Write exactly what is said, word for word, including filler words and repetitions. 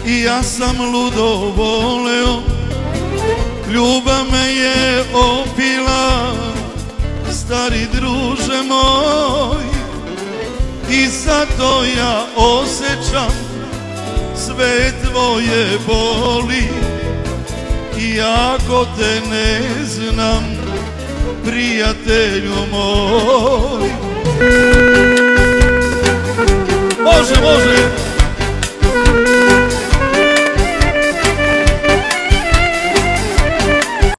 i ja sam ludo voleo, ljubav me je opila, stari druže moj, i zato ja osjećam sve tvoje boli. Iako te ne znam, prijatelju moj,